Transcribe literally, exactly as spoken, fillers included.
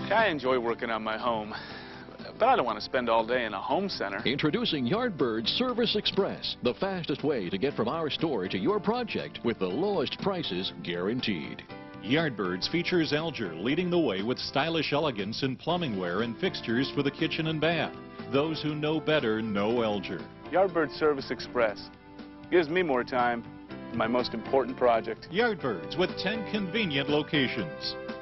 I enjoy working on my home, but I don't want to spend all day in a home center. Introducing Yardbirds Service Express, the fastest way to get from our store to your project with the lowest prices guaranteed. Yardbirds features Alger leading the way with stylish elegance in plumbing ware and fixtures for the kitchen and bath. Those who know better know Alger. Yardbirds Service Express gives me more time for my most important project. Yardbirds with ten convenient locations.